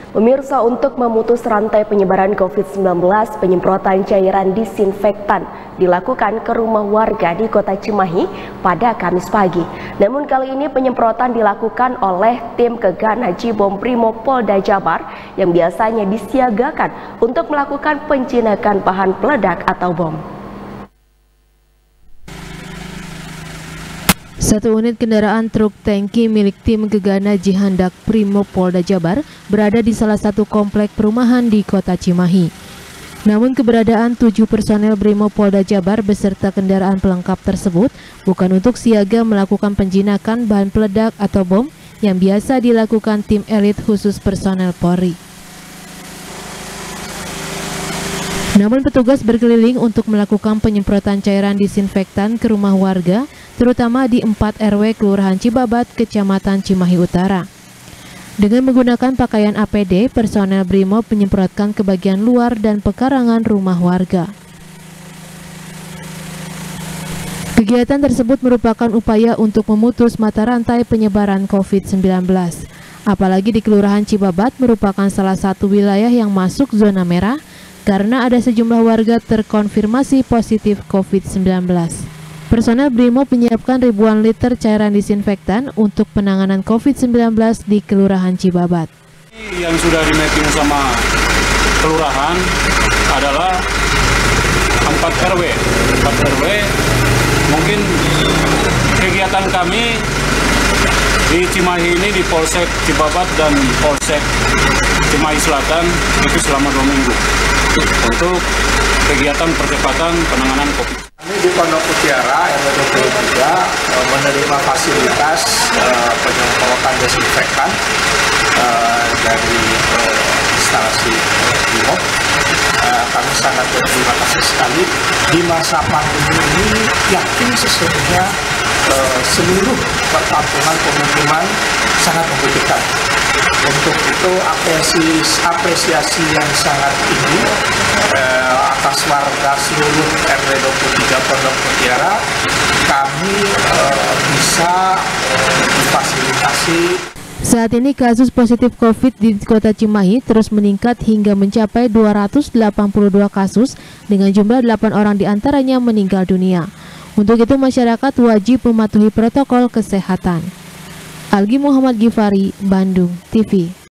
Pemirsa, untuk memutus rantai penyebaran COVID-19, penyemprotan cairan disinfektan dilakukan ke rumah warga di Kota Cimahi pada Kamis pagi. Namun kali ini penyemprotan dilakukan oleh tim Gegana Jibom Brimob Polda Jabar yang biasanya disiagakan untuk melakukan penjinakan bahan peledak atau bom. Satu unit kendaraan truk tangki milik tim Gegana Jihandak Brimob Polda Jabar berada di salah satu komplek perumahan di Kota Cimahi. Namun keberadaan 7 personel Brimob Polda Jabar beserta kendaraan pelengkap tersebut bukan untuk siaga melakukan penjinakan bahan peledak atau bom yang biasa dilakukan tim elit khusus personel Polri. Namun petugas berkeliling untuk melakukan penyemprotan cairan disinfektan ke rumah warga, terutama di 4 RW Kelurahan Cibabat, Kecamatan Cimahi Utara. Dengan menggunakan pakaian APD, personel Brimob menyemprotkan ke bagian luar dan pekarangan rumah warga. Kegiatan tersebut merupakan upaya untuk memutus mata rantai penyebaran COVID-19. Apalagi di Kelurahan Cibabat merupakan salah satu wilayah yang masuk zona merah karena ada sejumlah warga terkonfirmasi positif COVID-19. Personel Brimob menyiapkan ribuan liter cairan disinfektan untuk penanganan COVID-19 di Kelurahan Cibabat. Yang sudah di-mapping sama kelurahan adalah 4 RW. 4 RW, mungkin kegiatan kami di Cimahi ini di Polsek Cibabat dan Polsek Cimahi Selatan itu selama 2 minggu untuk kegiatan percepatan penanganan COVID. Kami di Pondok Mutiara RW 23 menerima fasilitas penyemprotan desinfektan dari instalasi Brimob. Kami sangat berterima kasih sekali. Di masa pandemi ini yakin sesungguhnya seluruh perkampungan pemukiman sangat membutuhkan. Untuk itu apresiasi yang sangat tinggi atas warga seluruh RW 23 Pondok Mutiara, kami bisa difasilitasi. Saat ini kasus positif COVID di Kota Cimahi terus meningkat hingga mencapai 282 kasus dengan jumlah 8 orang diantaranya meninggal dunia. Untuk itu masyarakat wajib mematuhi protokol kesehatan. Algi Muhammad Gifari, Bandung TV.